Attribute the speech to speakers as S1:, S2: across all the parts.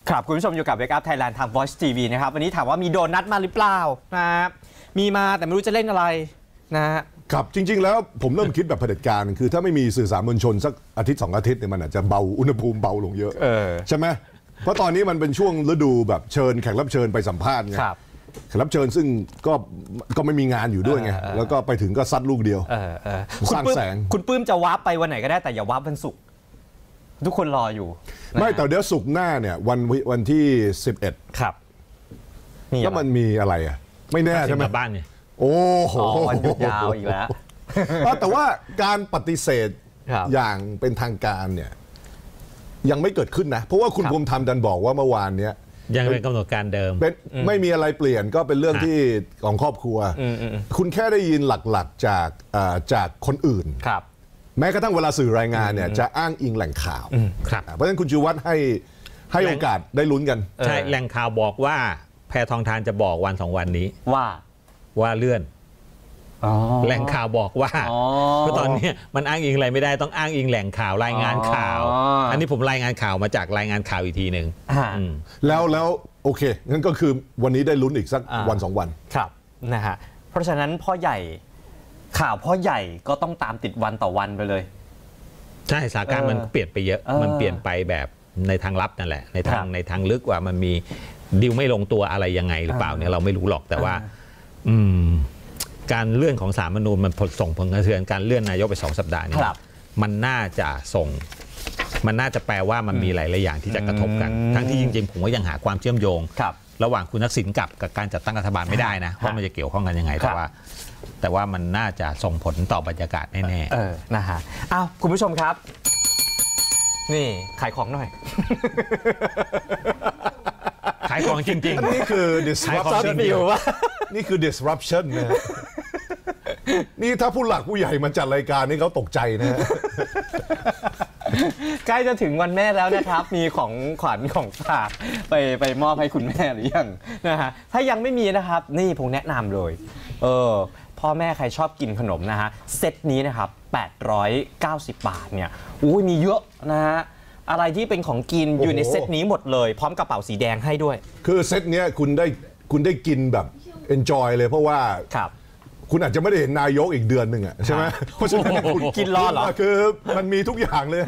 S1: ครับคุณผู้ชมอยู่กับ Wake Up Thailand ทาง Voice TV นะครับวันนี้ถามว่ามีโดนัทมาหรือเปล่านะมีมาแต่ไม่รู้จะเล่นอะไรนะครับ
S2: จริงๆแล้วผมเริ่มคิดแบบเผด็จการคือถ้าไม่มีสื่อสารมวลชนสักอาทิตย์2 อาทิตย์เนี่ยมันอาจจะเบาอุณหภูมิเบาลงเยอะใช่ไหมเพราะตอนนี้มันเป็นช่วงฤดูแบบเชิญแขกรับเชิญไปสัมภาษณ์ไงแขกรับเชิญซึ่งก็ไม่มีงานอยู่ด้วยไงแล้วก็ไปถึงก็ซัดลูกเดียวสร้างแสง
S1: คุณปื้มจะวาร์ปไปวันไหนก็ได้แต่อย่าวาร์ปวันศุกร์ทุกคนรออยู่
S2: ไม่แต่เดี๋ยวศุกร์หน้าเนี่ยวันที่11
S1: ครับ
S2: แล้วมันมีอะไรอ่ะไม่แน่ใช่ไหม
S3: บ้านเนี่ย
S2: โอ้โห
S1: วันหยุดยาวอีกแล้ว
S2: แต่ว่าการปฏิเสธอย่างเป็นทางการเนี่ยยังไม่เกิดขึ้นนะเพราะว่าคุณภูมิธรรมดันบอกว่าเมื่อวานเนี้ย
S3: ยังเป็นกำหนดการเดิม
S2: ไม่มีอะไรเปลี่ยนก็เป็นเรื่องที่ของครอบครัวคุณแค่ได้ยินหลักๆจากคนอื่นแม้กระทั่งเวลาสื่อรายงานเนี่ยจะอ้างอิงแหล่งข่าวเพราะฉะนั้นคุณชูวัฒน์ให้โอกาสได้ลุ้นกัน
S3: ใช่แหล่งข่าวบอกว่าแพทองธารจะบอกวัน2 วันนี้ว่าเลื่อนแหล่งข่าวบอกว่าเพราะตอนนี้มันอ้างอิงอะไรไม่ได้ต้องอ้างอิงแหล่งข่าวรายงานข่าวอันนี้ผมรายงานข่าวมาจากรายงานข่าวอีกทีหนึ่ง
S2: แล้วโอเคงั้นก็คือวันนี้ได้ลุ้นอีกสักวัน2 วัน
S1: ครับนะฮะเพราะฉะนั้นพ่อใหญ่ข่าวพ่อใหญ่ก็ต้องตามติดวันต่อวันไปเลย
S3: ใช่สถานการณ์มันเปลี่ยนไปเยอะมันเปลี่ยนไปแบบในทางลับนั่นแหละในทางลึกว่ามันมีดีลไม่ลงตัวอะไรยังไงหรือเปล่าเนี่ยเราไม่รู้หรอกแต่ว่าการเลื่อนของศาลรัฐธรรมนูญมันส่งผลกระเทือนการเลื่อนนายกไป2 สัปดาห์นี้มันน่าจะแปลว่ามันมีหลายอย่างที่จะกระทบกันทั้งที่จริงๆผมก็ยังหาความเชื่อมโยงระหว่างคุณทักษิณกับการจัดตั้งรัฐบาลไม่ได้นะว่ามันจะเกี่ยวข้องกันยังไงแต่ว่ามันน่าจะส่งผลต่อบรรยากาศแน่
S1: ๆนะฮะอ้าวคุณผู้ชมครับนี่ขายของหน่อย
S3: ขายของจริง
S2: ๆนี่คือ disruption นี่คือ disruption นะนี่ถ้าผู้หลักผู้ใหญ่มาจัดรายการนี่เขาตกใจนะ
S1: ใกล้จะถึงวันแม่แล้วนะครับมีของขวัญของฝากไปมอบให้คุณแม่หรือยังนะฮะถ้ายังไม่มีนะครับนี่ผมแนะนำเลยพ่อแม่ใครชอบกินขนมนะฮะเซตนี้นะครับ890 บาทเนี่ยมีเยอะนะฮะอะไรที่เป็นของกินอยู่ในเซตนี้หมดเลยพร้อมกระเป๋าสีแดงให้ด้วย
S2: คือเซตนี้คุณได้กินแบบ enjoy เลยเพราะว่าคุณอาจจะไม่ได้เห็นนายกอีกเดือนหนึ่งอ่ะใช่ไหมเพราะฉะนั้นคุณ
S1: กินรอเหรอ
S2: คือมันมีทุกอย่างเลย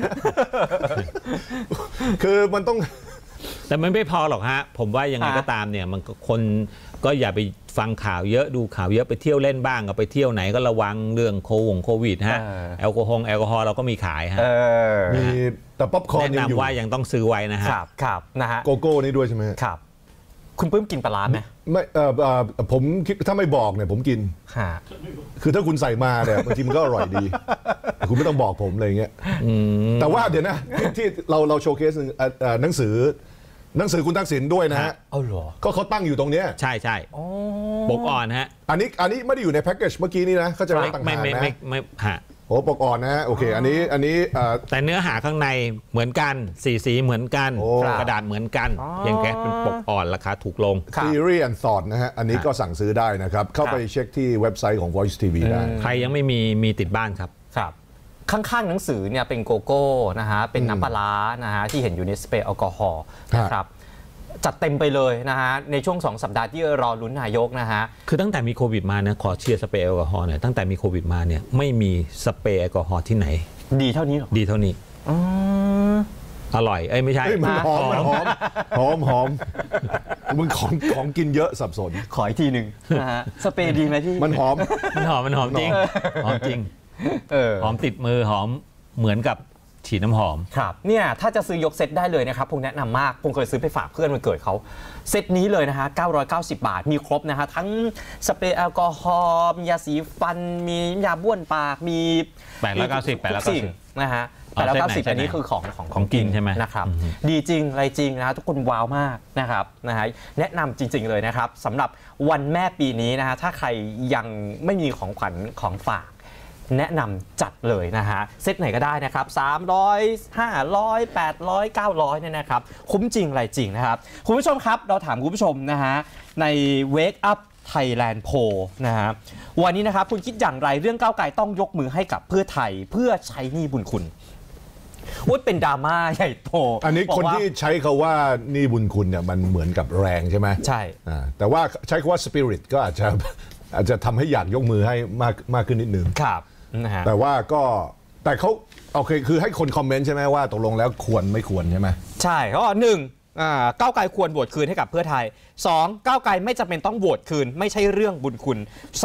S2: คือมันต้อง
S3: แต่มันไม่พอหรอกฮะผมว่ายังไงก็ตามเนี่ยมันคนก็อย่าไปฟังข่าวเยอะดูข่าวเยอะไปเที่ยวเล่นบ้างก็ไปเที่ยวไหนก็ระวังเรื่องโควิดฮะแอลกอฮอล์เราก็มีขายฮะ
S2: มีแต่ป๊อปคอร์น
S3: แนะนำว่ายังต้องซื้อไว้นะฮะ
S1: ครับนะฮะ
S2: โกโก้นี่ด้วยใช่ไหม
S1: ครับคุณปื้มกินปลาร้าไหม
S2: ไม่ผมคิดถ้าไม่บอกเนี่ยผมกินคือถ้าคุณใส่มาเนี่ยบางทีมันก็อร่อยดีคุณไม่ต้องบอกผมอะไรเงี้ยแต่ว่าเดี๋ยวนะที่เราโชว์เคสหนังสือคุณทักษิณด้วยนะฮะ
S1: เหรอ
S3: ก็
S2: เขาตั้งอยู่ตรงเนี้ย
S3: ใช่ปกอ่อนฮะ
S2: อันนี้ไม่ได้อยู่ในแพ็กเกจเมื่อกี้นี้นะเขาจะตั้งหากนะ
S3: ไม่ฮะ
S2: โอ้ปกอ่อนนะฮะโอเคอันนี้
S3: แต่เนื้อหาข้างในเหมือนกันสีเหมือนกันกระดาษเหมือนกันเพียงแค่เป็นปกอ่อนราคาถูกลง
S2: Theory and Thought นะฮะอันนี้ก็สั่งซื้อได้นะครับเข้าไปเช็คที่เว็บไซต์ของ Voice TV ได้
S3: ใครยังไม่มีติดบ้านครับ
S1: ข้างๆหนังสือเนี่ยเป็นโกโก้นะฮะเป็นน้ำปลานะฮะที่เห็นอยู่ในสเปรย์แอลกอฮอล์นะครับจัดเต็มไปเลยนะฮะในช่วง2 สัปดาห์ที่รอลุ้นนายกนะฮะ
S3: คือตั้งแต่มีโควิดมาเนี่ยขอเชียร์สเปรย์แอลกอฮอล์เนี่ยตั้งแต่มีโควิดมาเนี่ยไม่มีสเปรย์แอลกอฮอล์ที่ไหน
S1: ดีเท่านี้หรอ
S3: ดีเท่านี้อร่อยไม่ใช่
S2: มันหอมมันของกินเยอะสับสน
S1: ขออีกทีหนึ่งนะฮะสเปรย์ดีไหมที่
S2: มันหอม
S3: จริงหอมจริงหอมติดมือหอมเหมือนกับฉีดน้ำหอม
S1: ครับเนี่ยถ้าจะซื้อยกเซตได้เลยนะครับผมแนะนำมากผมเคยซื้อไปฝากเพื่อนวันเกิดเขาเซตนี้เลยนะฮะ990 บาทมีครบนะฮะทั้งสเปรย์แอลกอฮอล์มียาสีฟันมียาบ้วนปากมี
S3: 890
S1: นะฮะ890อันนี้คือของ
S3: กินใช่ไหม
S1: นะครับดีจริงอะไรจริงนะทุกคนว้าวมากนะครับนะฮะแนะนำจริงๆเลยนะครับสำหรับวันแม่ปีนี้นะฮะถ้าใครยังไม่มีของขวัญของฝากแนะนำจัดเลยนะฮะเซตไหนก็ได้นะครับ300 500 800 900เนี่ยนะครับคุ้มจริงอะไรจริงนะครับคุณผู้ชมครับเราถามคุณผู้ชมนะฮะใน Wake Up Thailand Poll นะฮะวันนี้นะครับคุณคิดอย่างไรเรื่องก้าวไกลต้องยกมือให้กับเพื่อไทยเพื่อใช้หนี้บุญคุณเป็นดราม่าใหญ่โต
S2: อันนี้คนที่ใช้คาว่านี่บุญคุณเนี่ยมันเหมือนกับแรงใช่ไหม
S1: ใช่
S2: แต่ว่าใช้คาว่าสปิริตก็อาจจะทำให้อยากยกมือให้มากขึ้นนิดนึง
S1: ครับนะฮะ
S2: แต่ว่าแต่เขาโอเคคือให้คนคอมเมนต์ใช่ไหมว่าตกลงแล้วควรไม่ควรใช่ไหม
S1: ใช่ก็1ก้าวไกลควรโหวตคืนให้กับเพื่อไทย2ก้าวไกลไม่จำเป็นต้องโหวตคืนไม่ใช่เรื่องบุญคุณ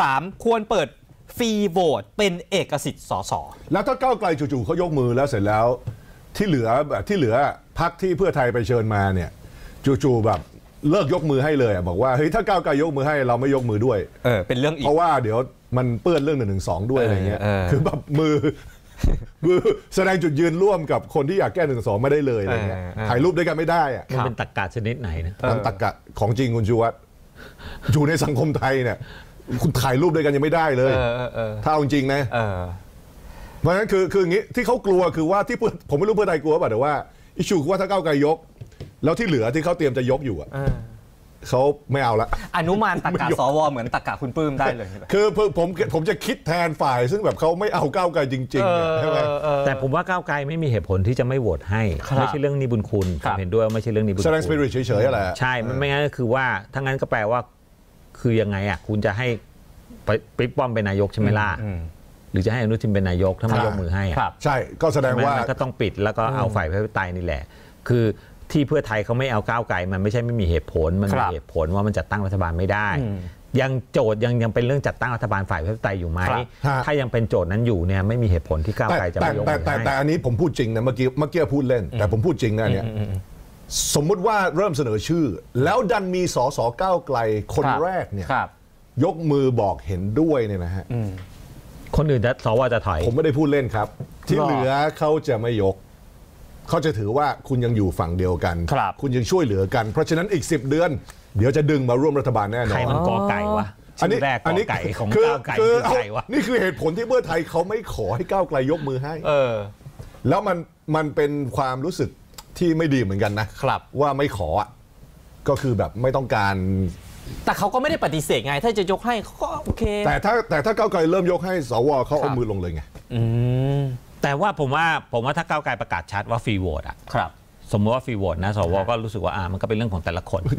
S1: 3ควรเปิดฟรีโหวตเป็นเอกสิทธิ์สส
S2: แล้วถ้าก้าวไกลจู่ๆเขายกมือแล้วเสร็จแล้วที่เหลือพรรคที่เพื่อไทยไปเชิญมาเนี่ยจู่ๆแบบเลิกยกมือให้เลยบอกว่าเฮ้ยถ้าก้าวไกลยกมือให้เราไม่ยกมือด้วย
S1: เป็นเรื่องอีก
S2: เพราะว่าเดี๋ยวมันเปื้อนเรื่อง112ด้วยอะไรเงี้ยคือแบบมือแสดงจุดยืนร่วมกับคนที่อยากแก้112ไม่ได้เลยอะไรเงี้ยถ่ายรูปด้วยกันไม่ได้
S3: มันเป็นตรรกะชนิดไหนนะ
S2: ตรรกะของจริงคุณชูวัฒน์อยู่ในสังคมไทยเนี่ยคุณถ่ายรูปด้วยกันยังไม่ได้เลยถ้าเอาจริงนะเพราะฉะนั้นคืออย่างนี้ที่เขากลัวคือว่าที่ผมไม่รู้เพื่อไทยกลัวป่ะแต่ว่าอิชูคือว่าถ้าก้าวไกลยกแล้วที่เหลือที่เขาเตรียมจะยกอยู่เขาไม่เอาละ
S1: อนุมานตรรกะสวเหมือนตรรกะคุณปื้มได้เลย
S2: คือผมจะคิดแทนฝ่ายซึ่งแบบเขาไม่เอาก้าวไกลจริงๆใช่ไหม
S3: แต่ผมว่าก้าวไกลไม่มีเหตุผลที่จะไม่โหวตให้ไม่ใช่เรื่องนี้บุญคุณผมเห็นด้วยไม่ใช่เรื่องนี้บุญคุณ
S2: แสดงสปิริตเฉยๆอะไร
S3: ใช่ไม่งั้นก็คือว่าถ้างั้นก็แปลว่าคือยังไงอ่ะคุณจะให้ปิ๊กป้อมเป็นนายกใช่ไหมล่ะหรือจะให้อนุทินเป็นนายกถ้าไม่ยกมือให้
S2: ใช่ก็แสดงว่า
S3: ก็ต้องปิดแล้วก็เอาฝ่ายประชาธิปไตยนี่แหละคือที่เพื่อไทยเขาไม่เอาก้าวไกลมันไม่ใช่ไม่มีเหตุผลมันมีเหตุผลว่ามันจัดตั้งรัฐบาลไม่ได้ยังโจทย์ยังเป็นเรื่องจัดตั้งรัฐบาลฝ่ายประชาธิปไตยอยู่ไหมถ้ายังเป็นโจทย์นั้นอยู่เนี่ยไม่มีเหตุผลที่ก้าวไกลจะไม่ยกมือให้
S2: แต่อันนี้ผมพูดจริงนะเมื่อกี้พูดเล่นแต่ผมพูดจริงนะเนี่ยสมมุติว่าเริ่มเสนอชื่อแล้วดันมีสสก้าวไกลคนแรกเนี่ยยกมือบอกเห็นด้วยเนี่ยนะฮะ
S3: คนอื่นสวจะถอย
S2: ผมไม่ได้พูดเล่นครับที่เหลือเขาจะไม่ยกเขาจะถือว่าคุณยังอยู่ฝั่งเดียวกันคุณยังช่วยเหลือกันเพราะฉะนั้นอีก10 เดือนเดี๋ยวจะดึงมาร่วมรัฐบาลแน่นอน
S3: ใครมันกอไก่วะอันนี้กอไก่ของก้าวไกลคือใครวะ
S2: นี่คือเหตุผลที่เพื่อไทยเขาไม่ขอให้ก้าวไกลยกมือให้แล้วมันเป็นความรู้สึกที่ไม่ดีเหมือนกันนะครับว่าไม่ขอก็คือแบบไม่ต้องการ
S1: แต่เขาก็ไม่ได้ปฏิเสธไงถ้าจะยกให้เขาก็โอเค
S2: แต่ถ้าก้าวไกลเริ่มยกให้สวเขาเอามือลงเลยไง
S3: แต่ว่าผมว่าถ้าก้าวไกลประกาศชัดว่าฟรีโหวต
S1: ครับ
S3: สมมติว่าฟรีโหวตนะสวก็รู้สึกว่ามันก็เป็นเรื่องของแต่ละคน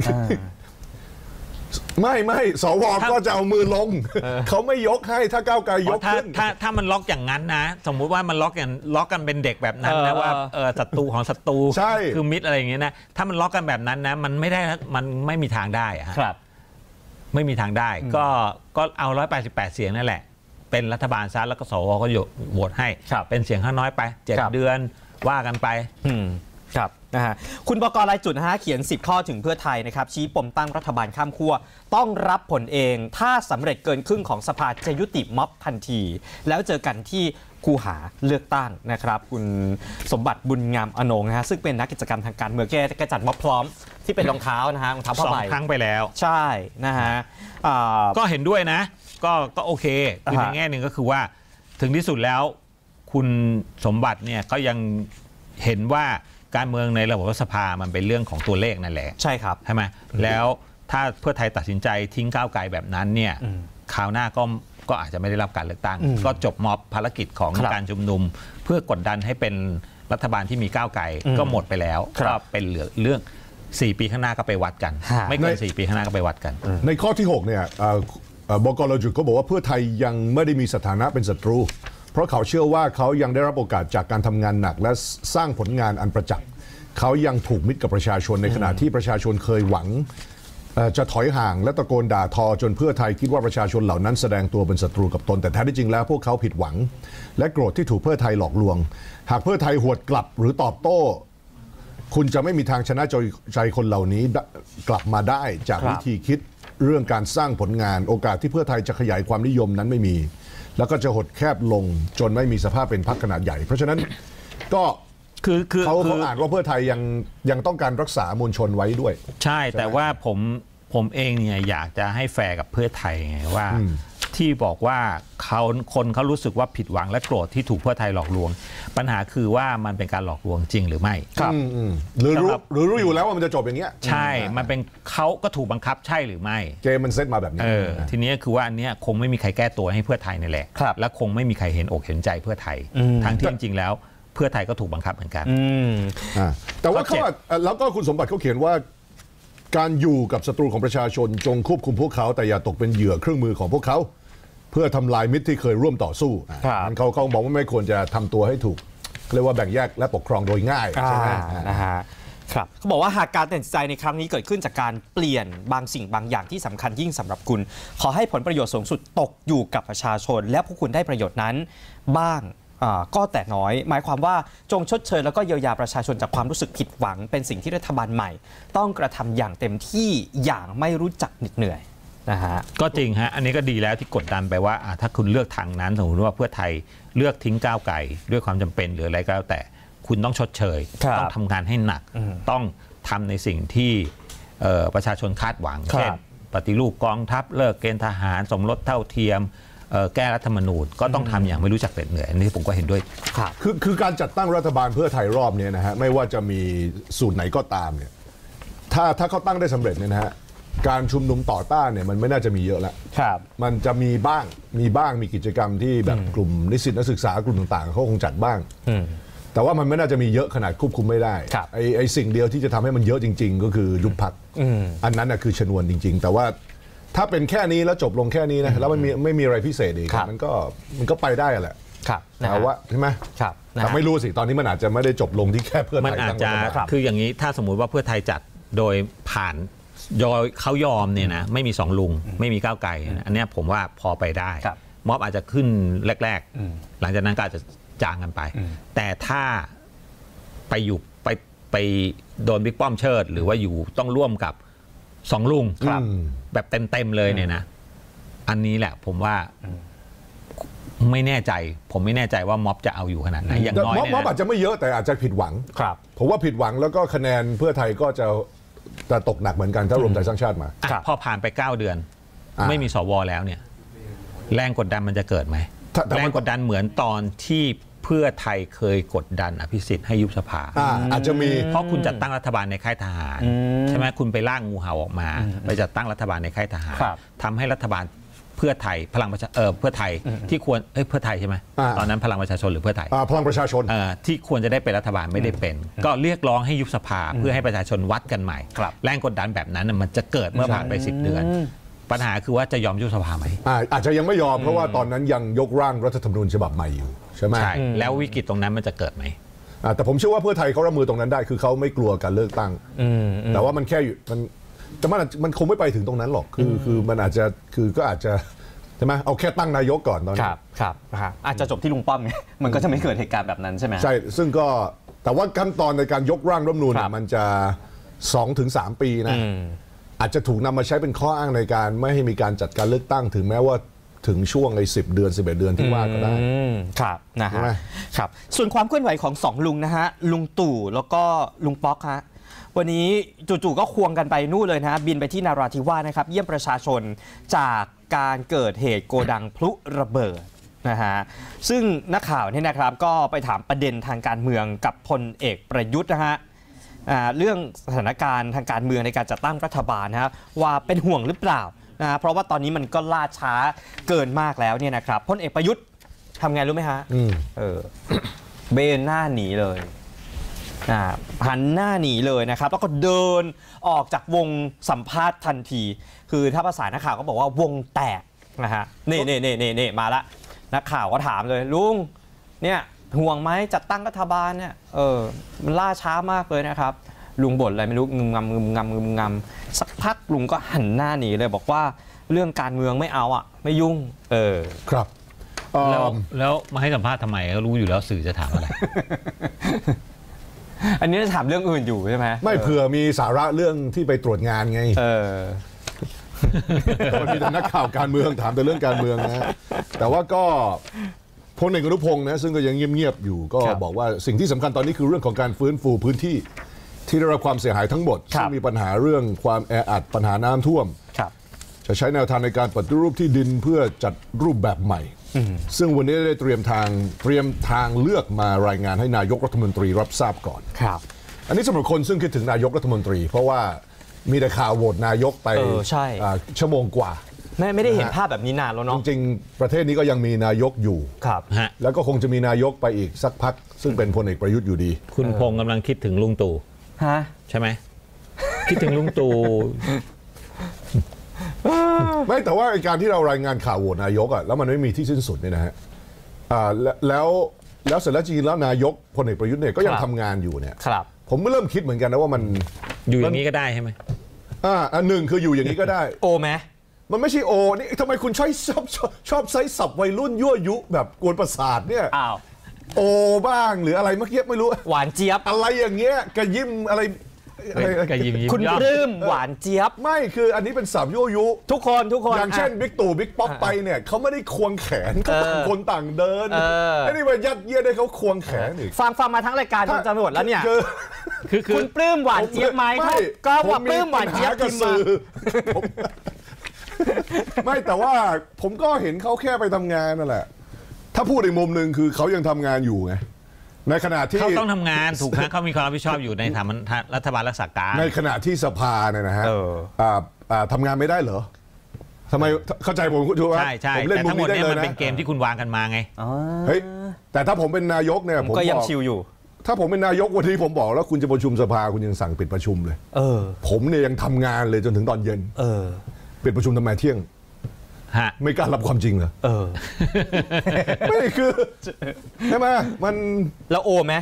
S2: ไม่สวก็จะเอามือลงเขาไม่ยกให้ถ้าก้าวไกลยกขึ้น
S3: ถ้ามันล็อกอย่างนั้นนะสมมุติว่ามันล็อกกันเป็นเด็กแบบนั้นนะว่าศัตรูของศัตรูคือมิตรอะไรอย่างเงี้ยนะถ้ามันล็อกกันแบบนั้นนะมันไม่มีทางได้
S1: ครับ
S3: ไม่มีทางได้ก็เอา188 เสียงนั่นแหละเป็นรัฐบาลซะแล้วก็สวก็โหวตให้เป็นเสียงข้างน้อยไป7 เดือนว่ากันไป
S1: ครับนะฮะคุณปกรณ์รายจุดนะฮะเขียน10 ข้อถึงเพื่อไทยนะครับชี้ปมตั้งรัฐบาลข้ามขั้วต้องรับผลเองถ้าสำเร็จเกินครึ่งของสภาจะยุติม็อบทันทีแล้วเจอกันที่คูหาเลือกตั้งนะครับคุณสมบัติบุญงามอนงนะฮะซึ่งเป็นนักกิจกรรมทางการเมืองแกจัดม็อบพร้อมที่เป็นรองเท้านะฮะรองเท้าผ้าใบ
S3: 2 ครั้งไปแล้ว
S1: ใช่นะฮะ
S3: ก็เห็นด้วยนะก็โอเคคือในแง่หนึ่งก็คือว่าถึงที่สุดแล้วคุณสมบัติเนี่ยก็ยังเห็นว่าการเมืองในระบบรัฐสภามันเป็นเรื่องของตัวเลขนั่นแหละ
S1: ใช่ครับ
S3: ใช่ไหมแล้วถ้าเพื่อไทยตัดสินใจทิ้งก้าวไกลแบบนั้นเนี่ยคราวหน้าก็อาจจะไม่ได้รับการเลือกตั้งก็จบม็อบภารกิจของการชุมนุมเพื่อกดดันให้เป็นรัฐบาลที่มีก้าวไกลก็หมดไปแล้วก็เป็นเหลือเรื่อง4 ปีข้างหน้าก็ไปวัดกันไม่เกิน4 ปีข้างหน้าก็ไปวัดกัน
S2: ในข้อที่6เนี่ยบก.รจุดเขาบอกว่าเพื่อไทยยังไม่ได้มีสถานะเป็นศัตรูเพราะเขาเชื่อว่าเขายังได้รับโอกาสจากการทำงานหนักและสร้างผลงานอันประจักษ์เขายังผูกมิตรกับประชาชนในขณะที่ประชาชนเคยหวังจะถอยห่างและตะโกนด่าทอจนเพื่อไทยคิดว่าประชาชนเหล่านั้นแสดงตัวเป็นศัตรูกับตนแต่แท้ที่จริงแล้วพวกเขาผิดหวังและโกรธที่ถูกเพื่อไทยหลอกลวงหากเพื่อไทยหวดกลับหรือตอบโต้คุณจะไม่มีทางชนะใจคนเหล่านี้กลับมาได้จากวิธีคิดเรื่องการสร้างผลงานโอกาสที่เพื่อไทยจะขยายความนิยมนั้นไม่มีแล้วก็จะหดแคบลงจนไม่มีสภาพเป็นพรรคขนาดใหญ่เพราะฉะนั้นก็เขาอ่านว่าเพื่อไทยยังต้องการรักษามวลชนไว้ด้วย
S3: ใช่แต่ว่าผมเองเนี่ยอยากจะให้แฟร์กับเพื่อไทยไงว่าที่บอกว่าคนเขารู้สึกว่าผิดหวังและโกรธที่ถูกเพื่อไทยหลอกลวงปัญหาคือว่ามันเป็นการหลอกลวงจริงหรือไม่
S2: ครับหรือรู้อยู่แล้วว่ามันจะจบอย่างเงี้ย
S3: ใช่มันเป็นเขาก็ถูกบังคับใช่หรือไม่
S2: เกมมันเซตมาแบบนี้
S3: ทีนี้คือว่าอันนี้คงไม่มีใครแก้ตัวให้เพื่อไทยนี่แหละและคงไม่มีใครเห็นอกเห็นใจเพื่อไทยทั้งที่จริงๆแล้วเพื่อไทยก็ถูกบังคับเหมือนกัน
S2: แต่ว่าเขาแล้วก็คุณสมบัติเขาเขียนว่าการอยู่กับศัตรูของประชาชนจงควบคุมพวกเขาแต่อย่าตกเป็นเหยื่อเครื่องมือของพวกเขาเพื่อทำลายมิตรที่เคยร่วมต่อสู้เขาบอกว่าไม่ควรจะทำตัวให้ถูกเรียกว่าแบ่งแยกและปกครองโดยง่ายใช่ไหม
S1: นะฮะครับเขาบอกว่าหากการตัดสินใจในครั้งนี้เกิดขึ้นจากการเปลี่ยนบางสิ่งบางอย่างที่สำคัญยิ่งสำหรับคุณขอให้ผลประโยชน์สูงสุดตกอยู่กับประชาชนและพวกคุณได้ประโยชน์นั้นบ้างก็แต่น้อยหมายความว่าจงชดเชยแล้วก็เยียวยาประชาชนจากความรู้สึกผิดหวังเป็นสิ่งที่รัฐบาลใหม่ต้องกระทำอย่างเต็มที่อย่างไม่รู้จักเหน็ดเหนื่อยนะฮะ
S3: ก็จริงฮะอันนี้ก็ดีแล้วที่กดดันไปว่าถ้าคุณเลือกทางนั้นสมมติว่าเพื่อไทยเลือกทิ้งก้าวไกลด้วยความจำเป็นหรืออะไรก็แล้วแต่คุณต้องชดเชยต้องทำงานให้หนักต้องทำในสิ่งที่ประชาชนคาดหวังเช่นปฏิรูปกองทัพเลิกเกณฑ์ทหารสมรสเท่าเทียมแก้รัฐธรรมนูญก็ต้องทำอย่างไม่รู้จักเหน็ดเหนื่อยอันนี้ผมก็เห็นด้วย
S2: คือการจัดตั้งรัฐบาลเพื่อไทยรอบนี้นะฮะไม่ว่าจะมีสูตรไหนก็ตามเนี่ยถ้าเขาตั้งได้สำเร็จเนี่ยนะฮะการชุมนุมต่อต้านเนี่ยมันไม่น่าจะมีเยอะแล้วมันจะมีบ้างมีกิจกรรมที่แบบกลุ่มนิสิตนักศึกษากลุ่มต่างๆเขาคงจัดบ้างแต่ว่ามันไม่น่าจะมีเยอะขนาดควบคุมไม่ได้ไอ้สิ่งเดียวที่จะทำให้มันเยอะจริงๆก็คือยุบพรรคอันนั้นนะคือชนวนจริงๆแต่ว่าถ้าเป็นแค่นี้แล้วจบลงแค่นี้นะแล้วมันไม่มีอะไรพิเศษอีกมันก็ไปได้แหละแต่ว่าใช่ไหมแต่ไม่รู้สิตอนนี้มันอาจจะไม่ได้จบลงที่แค่เพื่อไทย
S3: มันอาจจะคืออย่างนี้ถ้าสมมุติว่าเพื่อไทยจัดโดยผ่านเขายอมเนี่ยนะไม่มีสองลุงไม่มีก้าวไกลอันนี้ผมว่าพอไปได้ม็อบอาจจะขึ้นแรกๆหลังจากนั้นก็อาจจะจางกันไปแต่ถ้าไปอยู่ไปโดนบิ๊กป้อมเชิดหรือว่าอยู่ต้องร่วมกับสองลุงแบบเต็มเลยเนี่ยนะอันนี้แหละผมว่าไม่แน่ใจผมไม่แน่ใจว่าม็อบจะเอาอยู่ขนาดไหนอย่างน้อย
S2: ม็อบอาจจะไม่เยอะแต่อาจจะผิดหวังผมว่าผิดหวังแล้วก็คะแนนเพื่อไทยก็จะตกหนักเหมือนกันถ้ารวมไทยสร้างชาติมา
S3: พอผ่านไป9 เดือนไม่มีสวแล้วเนี่ยแรงกดดันมันจะเกิดไหมแรงกดดันเหมือนตอนที่เพื่อไทยเคยกดดันอภิสิทธิ์ให้ยุบสภา
S2: อาจจะมี
S3: เพราะคุณจัดตั้งรัฐบาลในค่ายทหารใช่ไหมคุณไปล่างงูเห่าออกมาไปจัดตั้งรัฐบาลในค่ายทหารทำให้รัฐบาลเพื่อไทยพลังประชาเพื่อไทยที่ควรเพื่อไทยใช่ไหมตอนนั้นพลังประชาชนหรือเพื่อไทย
S2: พลังประชาชน
S3: ที่ควรจะได้เป็นรัฐบาลไม่ได้เป็นก็เรียกร้องให้ยุบสภาเพื่อให้ประชาชนวัดกันใหม่แรงกดดันแบบนั้นมันจะเกิดเมื่อผ่านไป10 เดือนปัญหาคือว่าจะยอมยุบสภาไหม
S2: อาจจะยังไม่ยอมเพราะว่าตอนนั้นยังยกร่างรัฐธรรมนูญฉบับใหม่อยู่ใช่ไหม
S3: ใช่แล้ววิกฤตตรงนั้นมันจะเกิดไหม
S2: แต่ผมเชื่อว่าเพื่อไทยเขารับมือตรงนั้นได้คือเขาไม่กลัวการเลือกตั้งแต่ว่ามันแค่อยู่แต่มันคงไม่ไปถึงตรงนั้นหรอกคือมันอาจจะก็อาจจะใช่ไหมเอาแค่ตั้งนายกก่อนตอนนี้
S1: ครับอาจจะจบที่ลุงป้อมไงมันก็จะไม่เกิดเหตุการณ์แบบนั้นใช่ไหม
S2: ใช่ซึ่งก็แต่ว่าขั้นตอนในการยกร่างรัฐธรรมนูญมันจะ 2-3 ปีนะอาจจะถูกนำมาใช้เป็นข้ออ้างในการไม่ให้มีการจัดการเลือกตั้งถึงแม้ว่าถึงช่วง10 เดือน11 เดือนที่ว่าก็ได้
S1: ครับนะฮะครับส่วนความเคลื่อนไหวของ2ลุงนะฮะลุงตู่แล้วก็ลุงป๊อกฮะวันนี้จู่ๆก็ควงกันไปนู่นเลยนะบินไปที่นราธิวาสนะครับเยี่ยมประชาชนจากการเกิดเหตุโกดังพลุระเบิดนะฮะซึ่งนักข่าวเนี่ยนะครับก็ไปถามประเด็นทางการเมืองกับพลเอกประยุทธ์นะฮะเรื่องสถานการณ์ทางการเมืองในการจัดตั้งรัฐบาลนะว่าเป็นห่วงหรือเปล่านะเพราะว่าตอนนี้มันก็ล่าช้าเกินมากแล้วเนี่ยนะครับพลเอกประยุทธ์ทำไงรู้ไหมฮะเบนหน้าหนีเลยหันหน้าหนีเลยนะครับแล้วก็เดินออกจากวงสัมภาษณ์ทันทีคือถ้าภาษานักข่าวก็บอกว่าวงแตกนะฮะนี่มาละนักข่าวก็ถามเลยลุงเนี่ยห่วงไหมจัดตั้งรัฐบาลเนี่ยมันล่าช้ามากเลยนะครับลุงบ่นอะไรไม่รู้งึมงำสักพักลุงก็หันหน้าหนีเลยบอกว่าเรื่องการเมืองไม่เอาไม่ยุ่ง
S2: ครับ
S3: แล้วมาให้สัมภาษณ์ทำไมก็รู้อยู่แล้วสื่อจะถามอะไร
S1: อันนี้จะถามเรื่องอื่นอยู่ใช่ไหม
S2: ไม่เผื่อมีสาระเรื่องที่ไปตรวจงานไงมันมีแต่นักข่าวการเมืองถามแต่เรื่องการเมืองนะแต่ว่าก็พลเอกอนุพงศ์นะซึ่งก็ยังเงียบๆอยู่ก็บอกว่าสิ่งที่สำคัญตอนนี้คือเรื่องของการฟื้นฟูพื้นที่ที่ได้รับความเสียหายทั้งหมดซึ่งมีปัญหาเรื่องความแออัดปัญหาน้ำท่วมจะใช้แนวทางในการปฏิรูปที่ดินเพื่อจัดรูปแบบใหม่ซึ่งวันนี้ได้เตรียมทางเลือกมารายงานให้นายกรัฐมนตรีรับทราบก่อนอันนี้สำหรับคนซึ่งคิดถึงนายกรัฐมนตรีเพราะว่ามีแต่ข่าวโหวตนายกไปชั่วโมงกว่า
S1: ไม่ได้เห็นภาพแบบนี้นานแล้วเนาะ
S2: จริงๆประเทศนี้ก็ยังมีนายกอยู่
S1: ครับ
S2: แล้วก็คงจะมีนายกไปอีกสักพักซึ่งเป็นพลเอกประยุทธ์อยู่ดี
S3: คุณพงษ์กำลังคิดถึงลุงตู่ใช่ไหมคิดถึงลุงตู่
S2: ไม่แต่ว่าการที่เรารายงานข่าวโหวตนายกแล้วมันไม่มีที่สิ้นสุดเนี่ยนะฮะแล้วเสร็จแล้วจริงๆแล้วนายกพลเอกประยุทธ์เนี่ยก็ยังทำงานอยู่เนี่ยผมก็เริ่มคิดเหมือนกันนะว่ามัน
S3: อยู่อย่างนี้ก็ได้ใช่ไหม
S2: อันหนึ่งคืออยู่อย่างนี้ก็ได้
S1: โอไหม
S2: มันไม่ใช่โอนี่ทำไมคุณชอบใช้ศัพท์วัยรุ่นยั่วยุแบบกวนประสาทเนี่ยโอบ้างหรืออะไรเมื่อกี้ไม่รู้
S1: หวานเจี๊ยบ
S2: อะไรอย่างเงี้ยกระยิ้มอะไร
S1: คุณปลื้มหวานเจี๊ยบ
S2: ไม่คืออันนี้เป็นศัพท์ยั่วยุ
S1: ทุกคน
S2: อย่างเช่นบิ๊กตู่บิ๊กป๊อกไปเนี่ยเขาไม่ได้ควงแขนเขาต่างคนต่างเดินไอ้นี่มายัดเยียดให้เขาควงแขนอีก
S1: ฟังมาทั้งรายการจนจะหมดแล้วเนี่ยคือคุณปลื้มหวานเจี๊ยบไหมก็ว่าปลื้มหวานเจี๊ยบ
S2: กับสื่อไม่แต่ว่าผมก็เห็นเขาแค่ไปทำงานนั่นแหละถ้าพูดอีกมุมหนึ่งคือเขายังทำงานอยู่ไงในขณะที่
S3: เขาต้องทำงานถูกไหมเขามีความรับผิดชอบอยู่ในฐานะรัฐบาลรักษาการ
S2: ในขณะที่สภาเนี่ยนะฮะทำงานไม่ได้เหรอทำไมเข้าใจผมคุณชูว่า
S3: ผมเล่นมุมนี้ได้เลยนะมันเป็นเกมที่คุณวางกันมาไง
S2: เฮ้ยแต่ถ้าผมเป็นนายกเนี่ย
S1: ผมก็ยังชิลอยู่
S2: ถ้าผมเป็นนายกวันนี้ผมบอกแล้วคุณจะประชุมสภาคุณยังสั่งปิดประชุมเลยผมเนี่ยยังทำงานเลยจนถึงตอนเย็นปิดประชุมทำไมเที่ยงไม่กล้ารับความจริงเหรอไม่คือใช่ไหมมัน
S1: แล้วโอไหม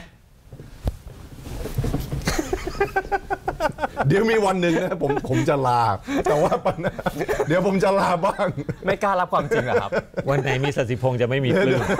S2: เดี๋ยวมีวันหนึ่งนะผมจะลาแต่ว่าเดี๋ยวผมจะลาบ้าง
S1: ไม่กล้ารับความจริงเหรอครับ
S3: วันไหนมีสัสิพงษ์จะไม่มีปลื้ม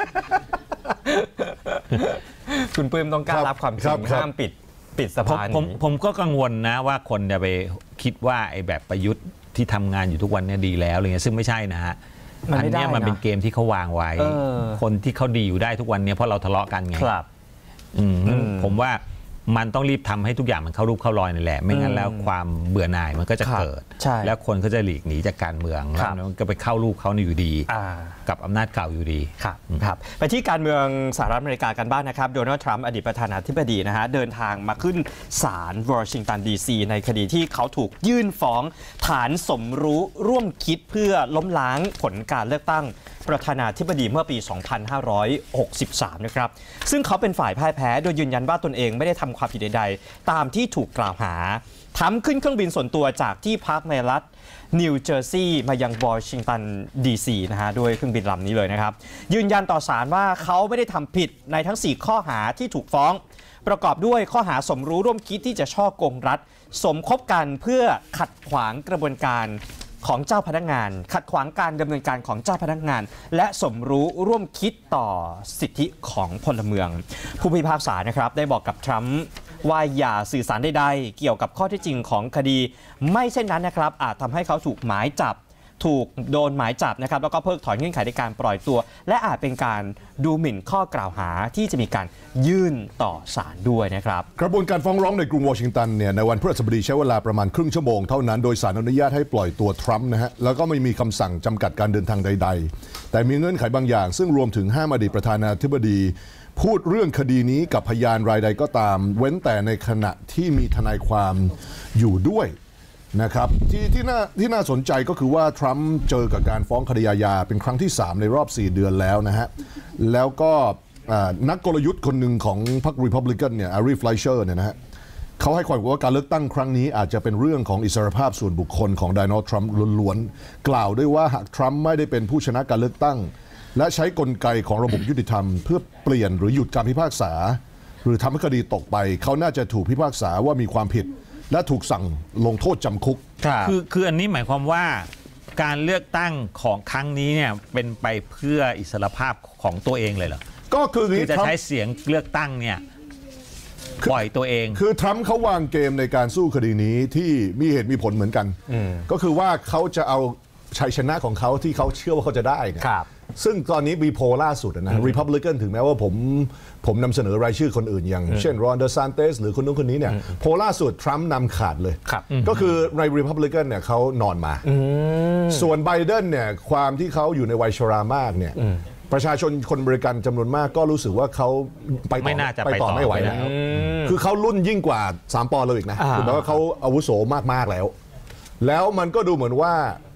S1: คุณปลื้มต้องกล้ารับความจริงห้ามปิดสภานี้
S3: ผมก็กังวลนะว่าคนจะไปคิดว่าไอ้แบบประยุทธ์ที่ทำงานอยู่ทุกวันนี้ดีแล้วอะไรเงี้ยซึ่งไม่ใช่นะฮะอันนี้มันเป็นเกมที่เขาวางไว้คนที่เขาดีอยู่ได้ทุกวันนี้เพราะเราทะเลาะกันไงผมว่ามันต้องรีบทำให้ทุกอย่างมันเข้ารูปเข้ารอยนี่แหละไม่งั้นแล้วความเบื่อหน่ายมันก็จะเกิดแล้วคนก็จะหลีกหนีจากการเมืองแล้วมันก็ไปเข้ารูปเขาอยู่ดีกับอำนาจเก่าอยู่ดี
S1: ครับไปที่การเมืองสหรัฐอเมริกากันบ้างนะครับโดนัลด์ทรัมป์อดีตประธานาธิบดีนะฮะเดินทางมาขึ้นศาลวอชิงตันดีซีในคดีที่เขาถูกยื่นฟ้องฐานสมรู้ร่วมคิดเพื่อล้มล้างผลการเลือกตั้งประธานาธิบดีเมื่อปี 2563 นะครับซึ่งเขาเป็นฝ่ายพ่ายแพ้โดยยืนยันว่าตนเองไม่ได้ทำความผิดใดๆตามที่ถูกกล่าวหาทำขึ้นเครื่องบินส่วนตัวจากที่พักในรัฐนิวเจอร์ซีย์มายังวอชิงตันดีซีนะฮะด้วยเครื่องบินลำนี้เลยนะครับยืนยันต่อศาลว่าเขาไม่ได้ทำผิดในทั้ง4ข้อหาที่ถูกฟ้องประกอบด้วยข้อหาสมรู้ร่วมคิดที่จะฉ้อโกงรัฐสมคบกันเพื่อขัดขวางกระบวนการของเจ้าพนักงานขัดขวางการดำเนินการของเจ้าพนักงานและสมรู้ร่วมคิดต่อสิทธิของพลเมืองผู้พิพากษานะครับได้บอกกับทรัมป์ว่าอย่าสื่อสารใดๆเกี่ยวกับข้อเท็จจริงของคดีไม่เช่นนั้นนะครับอาจทำให้เขาถูกหมายจับโดนหมายจับนะครับแล้วก็เพิกถอนเงื่อนไขในการปล่อยตัวและอาจเป็นการดูหมิ่นข้อกล่าวหาที่จะมีการยื่นต่อศาลด้วยนะครับ
S2: กระบวนการฟ้องร้องในกรุงวอชิงตันเนี่ยในวันพฤหัสบดีใช้เวลาประมาณครึ่งชั่วโมงเท่านั้นโดยศาลอนุญาตให้ปล่อยตัวทรัมป์นะฮะแล้วก็ไม่มีคำสั่งจำกัดการเดินทางใดๆแต่มีเงื่อนไขบางอย่างซึ่งรวมถึงห้ามอดีตประธานาธิบดีพูดเรื่องคดีนี้กับพยานรายใดก็ตามเว้นแต่ในขณะที่มีทนายความอยู่ด้วยนะครับที่น่าสนใจก็คือว่าทรัมป์เจอกับการฟ้องคดีอาญาเป็นครั้งที่3ในรอบ4เดือนแล้วนะฮะแล้วก็นักกลยุทธ์คนหนึ่งของพรรครีพับลิกันเนี่ยอารีฟไลเชอร์เนี่ยนะฮะเขาให้ความว่าการเลือกตั้งครั้งนี้อาจจะเป็นเรื่องของอิสรภาพส่วนบุคคลของโดนัลด์ทรัมป์ล้วนๆกล่าวด้วยว่าหากทรัมป์ไม่ได้เป็นผู้ชนะการเลือกตั้งและใช้กลไกของระบบยุติธรรมเพื่อเปลี่ยนหรือหยุดการพิพากษาหรือทำให้คดีตกไปเขาน่าจะถูกพิพากษาว่ามีความผิดและถูกสั่งลงโทษจำคุก
S3: คืออันนี้หมายความว่าการเลือกตั้งของครั้งนี้เนี่ยเป็นไปเพื่ออิสรภาพของตัวเองเลยเหรอ
S2: ก็คือ
S3: จะใช้เสียงเลือกตั้งเนี่ยปล่อยตัวเอง
S2: คือทรัมป์เขาวางเกมในการสู้คดีนี้ที่มีเหตุมีผลเหมือนกันก็คือว่าเขาจะเอาชัยชนะของเขาที่เขาเชื่อว่าเขาจะได้ซึ่งตอนนี้มีโพลล่าสุดนะ Republican ถึงแม้ว่าผมนำเสนอรายชื่อคนอื่นอย่างเช่นรอนเดซานเตสหรือคนนู้นคนนี้เนี่ยโพลล่าสุดทรัมป์นำขาดเลยก็คือใน Republican เนี่ยเขานอนมาส่วนไบเดนเนี่ยความที่เขาอยู่ในวัยชรามากเนี่ยประชาชนคนบริการจำนวนมากก็รู้สึกว่าเขาไปต่อไม่ไหวแล้วคือเขารุ่นยิ่งกว่า3 ปอเลยอีกนะคือแปลว่าเขาอาวุโสมากๆแล้วมันก็ดูเหมือนว่า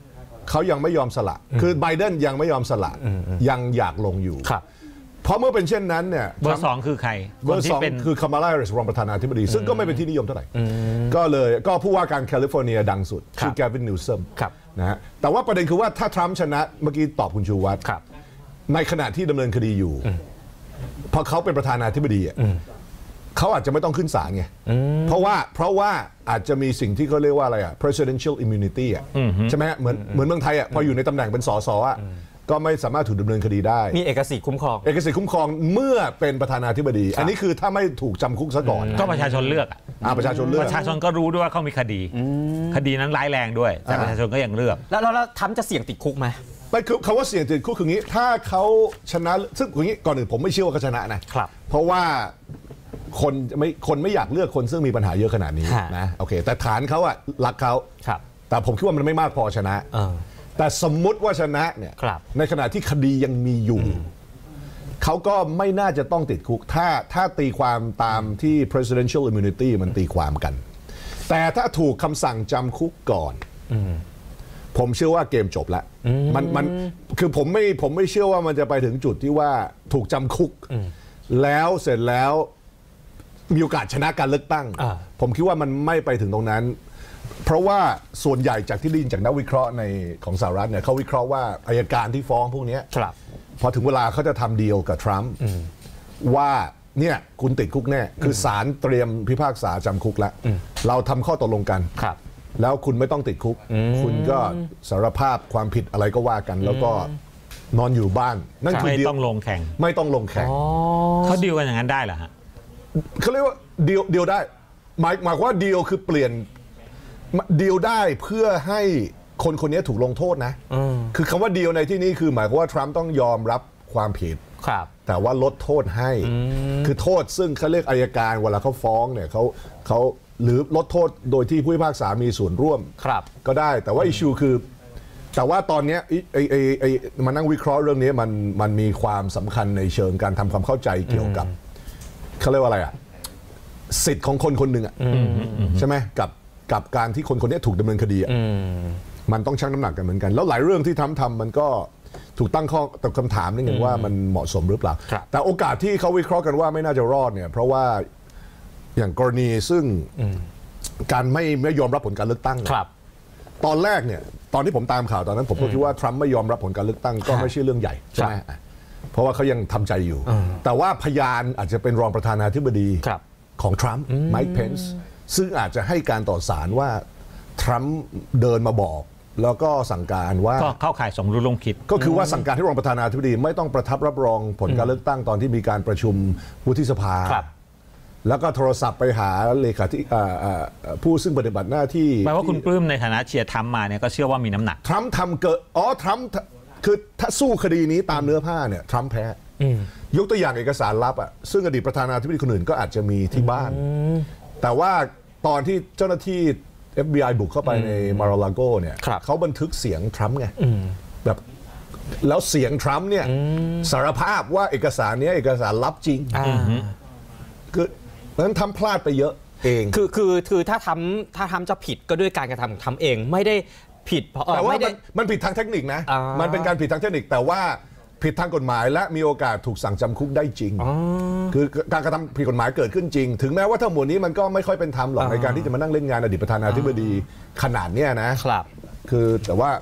S2: เขายังไม่ยอมสละคือไบเดนยังไม่ยอมสละยังอยากลงอยู่เพราะเมื่อเป็นเช่นนั้นเนี่ย
S3: เบอร์2คือใคร
S2: เบอร์2คือคามาลาแฮร์ริสรองประธานาธิบดีซึ่งก็ไม่เป็นที่นิยมเท่าไหร่ก็ผู้ว่าการแคลิฟอร์เนียดังสุดชื่อแกวินนิวซัมนะฮะแต่ว่าประเด็นคือว่าถ้าทรัมป์ชนะเมื่อกี้ตอบคุณชูวัฒน์ในขณะที่ดำเนินคดีอยู่พอเขาเป็นประธานาธิบดีเขาอาจจะไม่ต้องขึ้นศาลไงเพราะว่าอาจจะมีสิ่งที่เขาเรียกว่าอะไรอ่ะ presidential immunity อ่ะใช่ไหมเหมือนเมืองไทยอ่ะพออยู่ในตำแหน่งเป็นสสอ่ะก็ไม่สามารถถูกดำเนินคดีได้
S1: มีเอกสิทธิ์คุ้มครอง
S2: เมื่อเป็นประธานาธิบดีอันนี้คือถ้าไม่ถูกจำคุกซะก่อน
S3: ก็ประชาชนเลือก
S2: ประชาชนเลือก
S3: ประชาชนก็รู้ด้วยว่าเขามีคดีนั้นร้ายแรงด้วยแต่ประชาชนก็ยังเลือก
S1: แล้วทำจะเสี่ยงติดคุกไหม
S2: ไม่คือเขาว่าเสี่ยงติดคุกคืออย่างนี้ถ้าเขาชนะซึ่งอย่างนี้ก่อนอื่นผมไม่เชื่อว่าเขาชนะนะเพราะว่าคนไม่อยากเลือกคนซึ่งมีปัญหาเยอะขนาดนี้นะโอเคแต่ฐานเขาอะรักเขาแต่ผมคิดว่ามันไม่มากพอชนะแต่สมมุติว่าชนะเนี่ยในขณะที่คดียังมีอยู่เขาก็ไม่น่าจะต้องติดคุกถ้าตีความตามที่ presidential immunity มันตีความกันแต่ถ้าถูกคำสั่งจำคุกก่อนผมเชื่อว่าเกมจบแล้วมันคือผมไม่เชื่อว่ามันจะไปถึงจุดที่ว่าถูกจำคุกแล้วเสร็จแล้วมีโอกาสชนะการเลือกตั้งผมคิดว่ามันไม่ไปถึงตรงนั้นเพราะว่าส่วนใหญ่จากที่ได้ยินจากนักวิเคราะห์ในของสหรัฐเนี่ยเขาวิเคราะห์ว่าอัยการที่ฟ้องพวกนี้พอถึงเวลาเขาจะทำดีลกับทรัมป์ว่าเนี่ยคุณติดคุกแน่คือศาลเตรียมพิพากษาจำคุกแล้วเราทำข้อตกลงกันแล้วคุณไม่ต้องติดคุกคุณก็สารภาพความผิดอะไรก็ว่ากันแล้วก็นอนอยู่บ้าน
S3: นั่นคือไม่ต้องลงแข่งเขาดีลกันอย่างนั้นได้เหรอฮะ
S2: เขาเรียกว่าดีลได้หมายว่าดีลคือเปลี่ยนดีลได้เพื่อให้คนนี้ถูกลงโทษนะคือคำว่าดีลในที่นี้คือหมายความว่าทรัมป์ต้องยอมรับความผิดแต่ว่าลดโทษให้คือโทษซึ่งเขาเรียกอัยการเวลาเขาฟ้องเนี่ยเขาหรือลดโทษโดยที่ผู้พิพากษามีส่วนร่วมก็ได้แต่ว่าอิชูคือแต่ว่าตอนนี้มานั่งวิเคราะห์เรื่องนี้มันมีความสำคัญในเชิงการทำความเข้าใจเกี่ยวกับเขาเรียกว่าอะไรอ่ะสิทธิ์ของคนหนึ่งอ่ะใช่ไหมกับการที่คนนี้ถูกดำเนินคดีอ่ะมันต้องชั่งน้ำหนักกันเหมือนกันแล้วหลายเรื่องที่ทำมันก็ถูกตั้งข้อคำถามนิดหนึ่งว่ามันเหมาะสมหรือเปล่าแต่โอกาสที่เขาวิเคราะห์กันว่าไม่น่าจะรอดเนี่ยเพราะว่าอย่างกรณีซึ่งการไม่ยอมรับผลการเลือกตั้งตอนแรกเนี่ยตอนที่ผมตามข่าวตอนนั้นผมก็คิดว่าทรัมป์ไม่ยอมรับผลการเลือกตั้งก็ไม่ใช่เรื่องใหญ่ใช่ไหมเพราะว่าเขายังทำใจอยู่แต่ว่าพยานอาจจะเป็นรองประธานาธิบดีของทรัมป์ไมค์เพนซ์ซึ่งอาจจะให้การต่อศาลว่าทรัมป์เดินมาบอกแล้วก็สั่งการว่า
S3: ก็เข้าข่ายสมรู้ร่วมคิด
S2: ก็คือว่าสั่งการให้รองประธานาธิบดีไม่ต้องประทับรับรองผลการเลือกตั้งตอนที่มีการประชุมวุฒิสภาแล้วก็โทรศัพท์ไปหาเลขาธิผู้ซึ่งปฏิบัติหน้าที่
S3: แปลว่าคุณปลื้มในฐานะเชียร์ทรัมป์มาเนี่ยก็เชื่อว่ามีน้ำหนัก
S2: ทรัมป์ทำเกิดทรัมป์คือถ้าสู้คดีนี้ตามเนื้อผ้าเนี่ยทรัมป์แพ้ยกตัวอย่างเอกสารลับอ่ะซึ่งอดีตประธานาธิบดีคนอื่นก็อาจจะมีที่บ้านแต่ว่าตอนที่เจ้าหน้าที่ FBI บุกเข้าไปในมาราลาโกเนี่ยเขาบันทึกเสียงทรัมป์ไงแบบแล้วเสียงทรัมป์เนี่ยสารภาพว่าเอกสารนี้เอกสารลับจริงคือนั้นทำพลาดไปเยอะเอง
S1: คือถ้าทำจะผิดก็ด้วยการกระทำของทำเองไม่ได้ผิด
S2: แต่ว่ามันผิดทางเทคนิคนะมันเป็นการผิดทางเทคนิคแต่ว่าผิดทางกฎหมายและมีโอกาสถูกสั่งจำคุกได้จริงคือการกระทำผิดกฎหมายเกิดขึ้นจริงถึงแม้ว่าทั้งหมดนี้มันก็ไม่ค่อยเป็นธรรมหรอกในการที่จะมานั่งเล่นงานอดีตประธานาธิบดีขนาดนี้นะครับคือแต่ว่า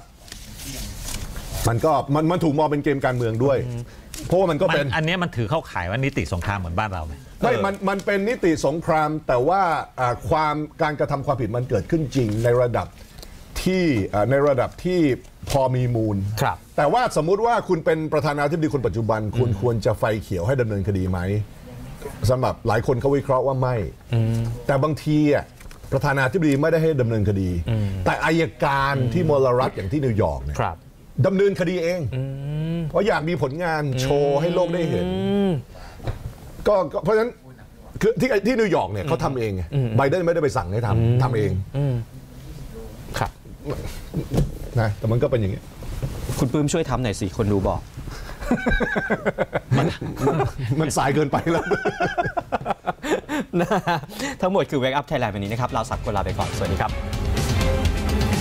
S2: มันถูกมองเป็นเกมการเมืองด้วยเพราะว่ามันก็เป็น
S3: อันนี้มันถือเข้าข่ายว่านิติสงครามเหมือนบ้านเราไหม
S2: ไม่มันเป็นนิติสงครามแต่ว่าการกระทำความผิดมันเกิดขึ้นจริงในระดับที่พอมีมูลแต่ว่าสมมุติว่าคุณเป็นประธานาธิบดีคนปัจจุบันคุณควรจะไฟเขียวให้ดำเนินคดีไหมสำหรับหลายคนเขาวิเคราะห์ว่าไม่แต่บางทีประธานาธิบดีไม่ได้ให้ดำเนินคดีแต่อัยการที่มลรัฐอย่างที่นิวยอร์กเนี่ยดำเนินคดีเองเพราะอยากมีผลงานโชว์ให้โลกได้เห็นก็เพราะฉะนั้นคือที่นิวยอร์กเนี่ยเขาทำเองไงไบเดนไม่ได้ไปสั่งให้ทำเอง
S1: ครับ
S2: นะแต่มันก็เป็นอย่างนี้
S1: คุณปื้มช่วยทำหน่อยสิคนดูบอก
S2: มันสายเกินไปแล้ว
S1: ทั้งหมดคือ Wake Up Thailand วันนี้นะครับเราสักคนลาไปก่อนสวัสดีครับ